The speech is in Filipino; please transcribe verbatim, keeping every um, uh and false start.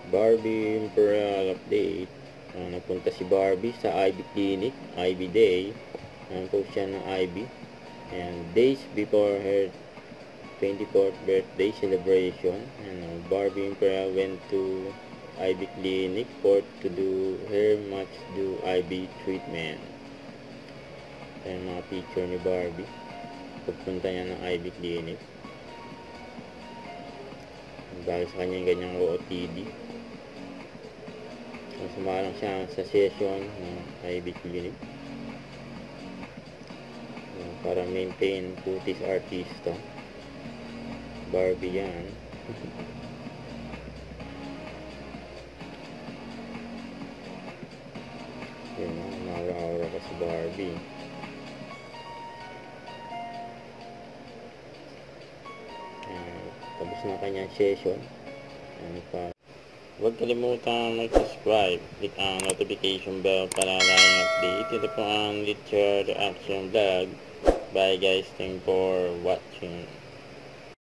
Barbie Imperial update. Uh, nagpunta si Barbie sa I B clinic, I B day. Nagpunta siya ng I B. And days before her twenty-fourth birthday celebration, and uh, Barbie Imperial went to I B clinic for to do her much due I B treatment. Ayan mga picture ni Barbie pagpunta niya ng I B clinic. Dahil sa kanya yung ganyang O O T D, sumalang siya sa session ng I B clinic para maintain kutis artista. Barbie yan. Yun na, mara-aura ka si Barbie. Uh, tapos na kanyang session. Ano pa? Huwag kalimutan mag-subscribe, click ang notification bell para laging update. Ito po ang Literal Reaction Vlog. Bye guys, thank you for watching.